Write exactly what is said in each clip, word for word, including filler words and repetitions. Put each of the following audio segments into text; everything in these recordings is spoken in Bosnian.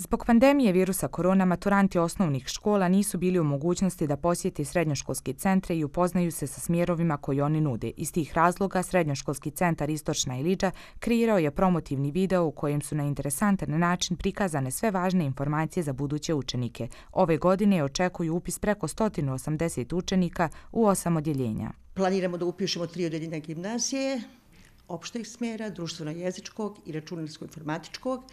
Zbog pandemije virusa korona, maturanti osnovnih škola nisu bili u mogućnosti da posjete srednjoškolske centre i upoznaju se sa smjerovima koji oni nude. Iz tih razloga, Srednjoškolski centar Istočna Ilidža kreirao je promotivni video u kojem su na interesantan način prikazane sve važne informacije za buduće učenike. Ove godine očekuju upis preko sto osamdeset učenika u osam odjeljenja. Planiramo da upišemo tri odjeljenja gimnazije, opšteg smjera, društveno-jezičkog i računarsko-informatičkog.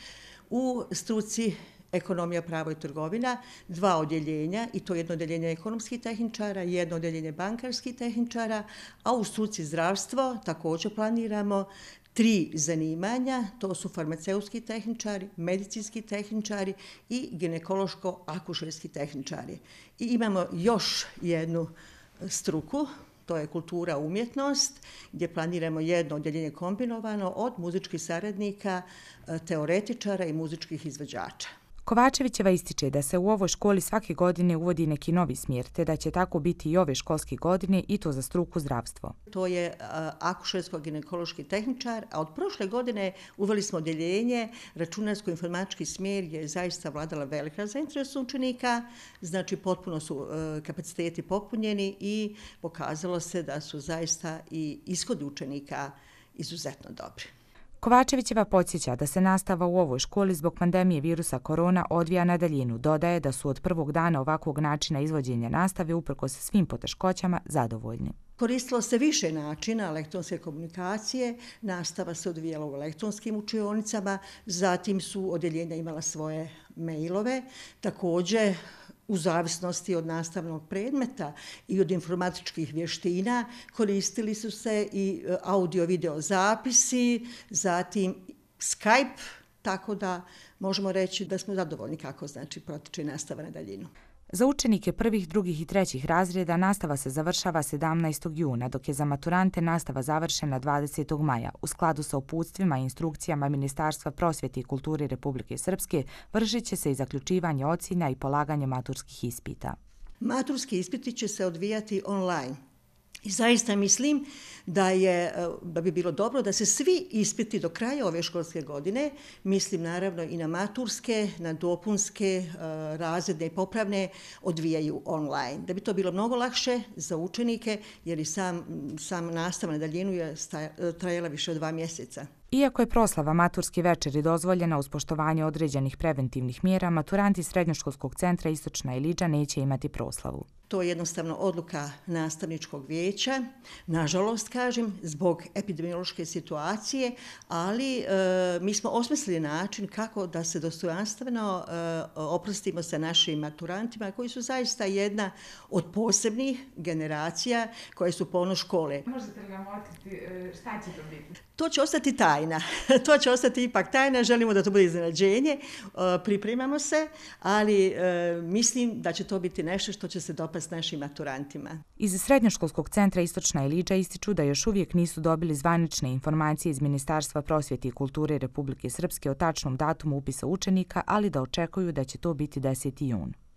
U struci ekonomija, pravo i trgovina, dva odjeljenja, i to jedno odjeljenje ekonomskih tehničara i jedno odjeljenje bankarskih tehničara, a u struci zdravstvo također planiramo tri zanimanja, to su farmaceutski tehničari, medicinski tehničari i ginekološko-akušerski tehničari. I imamo još jednu struku, to je kultura umjetnost, gdje planiramo jedno odjeljenje kombinovano od muzičkih saradnika, teoretičara i muzičkih izvođača. Kovačevićeva ističe da se u ovoj školi svake godine uvodi neki novi smjer, te da će tako biti i ove školske godine i to za struku zdravstvo. To je akušersko-ginekološki tehničar, a od prošle godine uveli smo odjeljenje računarsko-informatički smjer gdje je zaista vladala velika zainteresovanost učenika, znači potpuno su kapaciteti popunjeni i pokazalo se da su zaista i ishodi učenika izuzetno dobri. Kovačevićeva podsjeća da se nastava u ovoj školi zbog pandemije virusa korona odvija na daljinu. Dodaje da su od prvog dana ovakvog načina izvođenja nastave uprkos svim poteškoćama zadovoljni. Koristilo se više načina elektronske komunikacije, nastava se odvijala u elektronskim učionicama, zatim su odjeljenja imala svoje mailove, također u zavisnosti od nastavnog predmeta i od informatičkih vještina koristili su se i audio-video zapisi, zatim Skype, tako da možemo reći da smo zadovoljni kako znači protiče nastava na daljinu. Za učenike prvih, drugih i trećih razreda nastava se završava sedamnaestog juna, dok je za maturante nastava završena dvadesetog maja. U skladu sa uputstvima i instrukcijama Ministarstva prosvjete i kulture Republike Srpske vršit će se i zaključivanje ocjena i polaganje maturskih ispita. Maturski ispiti će se odvijati online. I zaista mislim da, je, da bi bilo dobro da se svi ispiti do kraja ove školske godine, mislim naravno i na maturske, na dopunske, razredne i popravne, odvijaju online. Da bi to bilo mnogo lakše za učenike jer i sam, sam nastava na daljinu je trajala više od dva mjeseca. Iako je proslava maturske večeri dozvoljena uz poštovanje određenih preventivnih mjera, maturanti Srednjoškolskog centra Istočna Ilidža neće imati proslavu. To je jednostavno odluka nastavničkog vijeća, nažalost kažem, zbog epidemiološke situacije, ali e, mi smo osmislili način kako da se dostojanstveno e, oprostimo sa našim maturantima koji su zaista jedna od posebnih generacija koje su ponos škole. Možete li nam otkriti šta će to biti? To će ostati tajna. To će ostati ipak tajna. Želimo da to bude iznenađenje. E, pripremamo se, ali e, mislim da će to biti nešto što će se dopasti s našim maturantima. Iz Srednjoškolskog centra Istočna Ilidža ističu da još uvijek nisu dobili zvanične informacije iz Ministarstva prosvjete i kulture Republike Srpske o tačnom datumu upisa učenika, ali da očekuju da će to biti deseti jun.